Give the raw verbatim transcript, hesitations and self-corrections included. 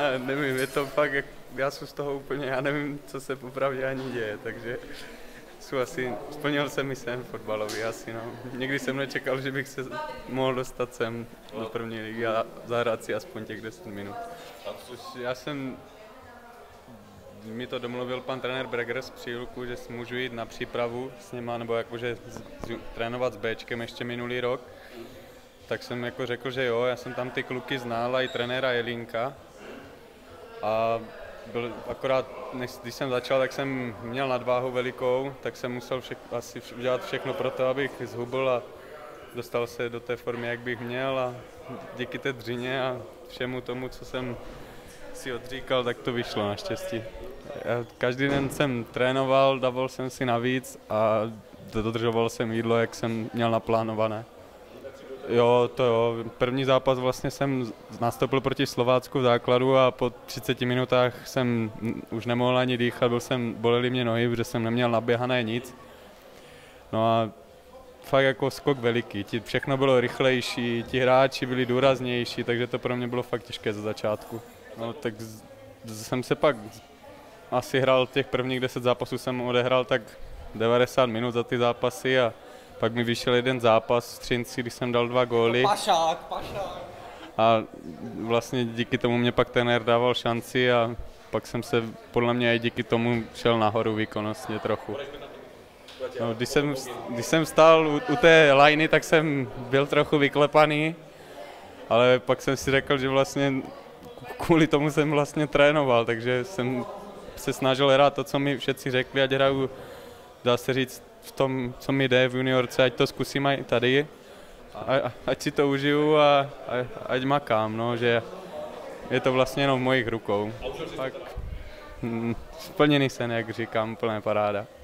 já nevím, je to fakt, jak, já jsem z toho úplně, já nevím, co se popravdě ani děje, takže jsou asi, splnil jsem mi sen fotbalový asi, no. Nikdy jsem nečekal, že bych se mohl dostat sem do první ligy a zahrát si aspoň těch deset minut. Což já jsem, mi to domluvil pan trenér Breger z Přílku, že můžu jít na přípravu s nima, nebo jakože z, z, trénovat s Bčkem ještě minulý rok. Tak jsem jako řekl, že jo, já jsem tam ty kluky znal, i trenéra Jelínka. A byl, akorát, než, když jsem začal, tak jsem měl nadváhu velikou, tak jsem musel všek, asi udělat všechno pro to, abych zhubl a dostal se do té formy, jak bych měl. A díky té dřině a všemu tomu, co jsem si odříkal, tak to vyšlo naštěstí. Já každý den jsem trénoval, dával jsem si navíc a dodržoval jsem jídlo, jak jsem měl naplánované. Jo, to jo. První zápas vlastně jsem nastoupil proti Slovácku v základu a po třiceti minutách jsem už nemohl ani dýchat, byl jsem, bolely mě nohy, protože jsem neměl naběhané nic. No a fakt jako skok veliký, ti, všechno bylo rychlejší, ti hráči byli důraznější, takže to pro mě bylo fakt těžké ze začátku. No tak z, jsem se pak asi hrál těch prvních deset zápasů, jsem odehrál tak devadesát minut za ty zápasy a pak mi vyšel jeden zápas v Třinci, když jsem dal dva góly. Pašák, pašák. A vlastně díky tomu mě pak trenér dával šanci a pak jsem se podle mě i díky tomu šel nahoru výkonnostně trochu. No, když, jsem, když jsem stál u, u té lajny, tak jsem byl trochu vyklepaný, ale pak jsem si řekl, že vlastně kvůli tomu jsem vlastně trénoval, takže jsem se snažil hrát to, co mi všetci řekli, ať hraju, dá se říct, v tom, co mi jde v juniorce, ať to zkusím i tady, a, ať si to užiju a, a ať makám, no, že je to vlastně jenom v mojich rukou. Tak, hm, splněný sen, jak říkám, plné paráda.